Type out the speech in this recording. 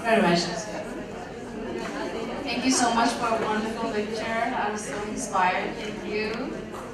very much. Thank you so much for a wonderful lecture. I'm so inspired. Thank you.